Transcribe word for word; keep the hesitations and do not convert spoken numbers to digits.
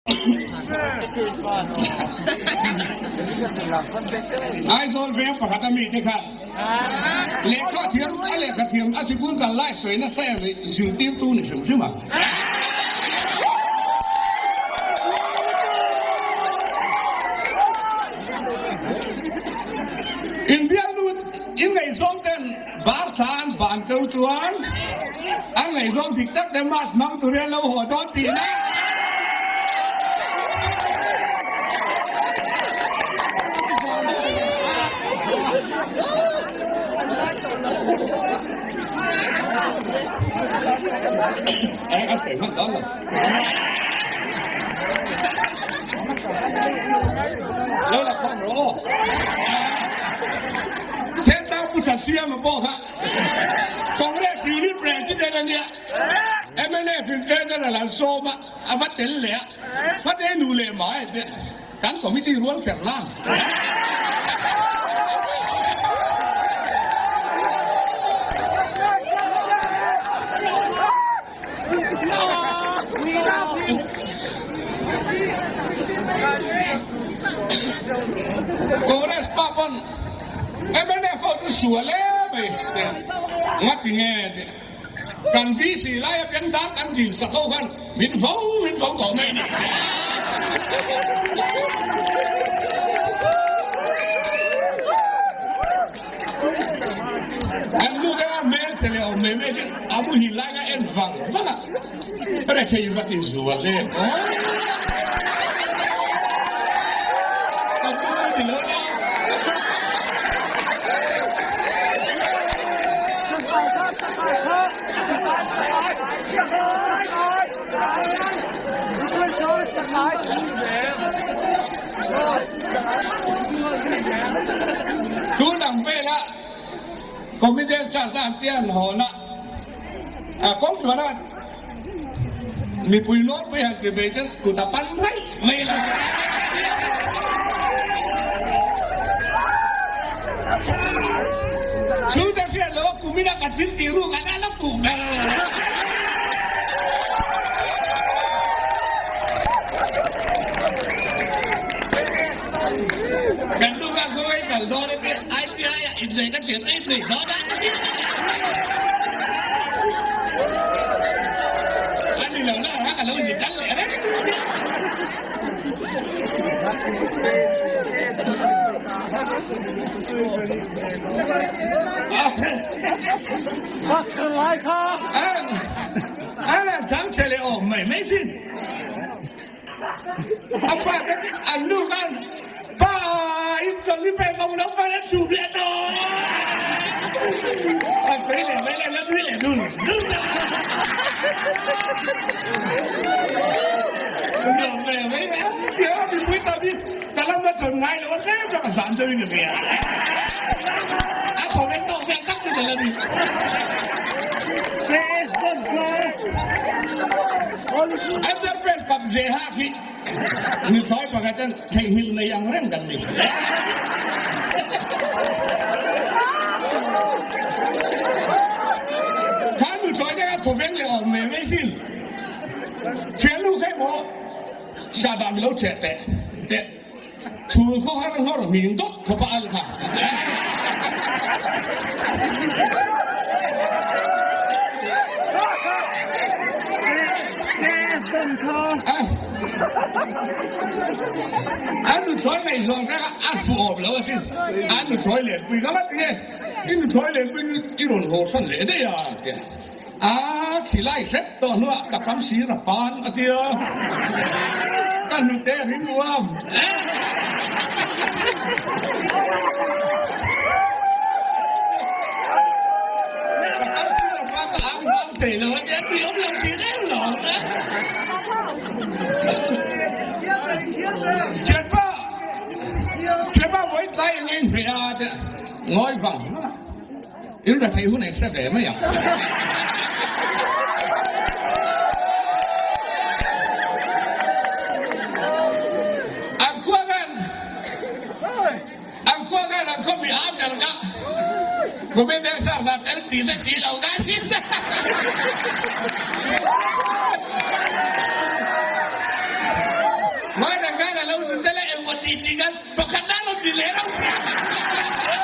ไอโซนเฟียปะกามีที่ครับเล็กก็เทียมอะไรก็เทียมอาชีพคุณกันไล่สวยนะแซ่บเลยสิ่งที่ตู้นี่ใช่ไหมใช่ไหมอินเดียนู้นอินไงส่งเต็นบาร์ทานบานเจ้าจวนอันไงส่งติ๊กตักเดมาสมังตุเรียนเราหัวตอนตีนะไอ้ก็เสียงมันต้นเลยแล้วเราความรู้เทนตาผู้จัดเสียมาบอกฮะคอนเกรสซีรีส์ประธานเนี่ยเอ็มเอลเอฟิลเตอร์นั่นแหละโซมาอาวัตเตลเล่วัตเตนูเล่มาเด็กทั้งคอมมิตี้รวมเฟรล่างโกเรสปาปอนเอ็มเอเนฟอร์ชัวเล่ไปงัดยังไงกันวิสิไล่เป็นดักกันจินสักเท่ากันมินฟ้องมินฟ้องต่อไม่ได้อันนู้นก็เมลเสร็จแล้วเมลเมลอาบุหินไล่ก็เอ็นฟังฟังอ่ะก็ได้แค่ยุติชัวเล่ดูหนังเฟ้ละคอมมิชชั่นสร้างสร้างเตี้ยนหอนะอ่ะก้องอยู่นะมีปุยโน้ตไม่หันจะไปจะกูตะปันไม่ไม่ละชูแต่เพี้ยนแล้วกูไม่ได้กัดทิ้งตีรู้กันได้แล้วฝูงกันกันดูกันเขาไอ้กันโดนไอ้ไอ้ที่ไอ้อินเดียก็เสียไอ้ที่โดนได้อันนี้เราเนี่ยฮะกันเราหยิบกันเลยนะพักกันหลายครั้งอันอันนั้นจังเฉลี่ยออกไม่ไม่สิ้นอันฝากอันนู้นกันป้าอินจนี่เป็นของน้องฟ้าและจูบเลี้ยต่ออันเสียเลยไม่เลยแล้วพี่เลยดูดูนะดูเลยไม่แล้วเดี๋ยวมีคุยตอนนี้แต่เรามาถึงไงแล้วว่าแค่จะประสานตัวนี้กับเมียอ่ะผมเองต้องยังตั้งอยู่เลยนี่เจสันคลายอันนั้นเป็นปัจเจกที่มีคอยประกาศใช้หินในยังเร่งกันนี่ถ้ามีคอยจะผมเองเลยออกไม่ไม่สิ้นเชื่อลูกให้หมอชาดามิโลเจตแต่แต่ชูเขาให้เราหมิ่นตุ๊กเขาไปอะไรค่ะอันนู้นถอยไม่ส่งก็อันฟูออกแล้วสิอันนู้นถอยเหรียญปีก็แล้วเนี่ยอันนู้นถอยเหรียญปีอีโรนโหสันเหรียญได้ยังเนี่ยอ่าขี้ไล่เซ็ตตัวนู้นกับคำสีระปานอ่ะเดียวกันนู้นเตะริมวัวกับคำสีระปานก็อ่างสามเตะเลยว่าเนี่ยที่เราเรื่องที่แน่หรอนะเจ็บป่ะเจ็บป่ะไว้ใจเองเพียร์เดง้อยฟังยังจะใช้หุ่นไหนเสียแต่ไม่อยากอันขั้วกันอันขั้วกันอันขั้วมีอาบกันกันกูไม่ได้สร้างสรรค์แต่ตีสักทีเราได้ที่ y digan, lo que andan los dileros.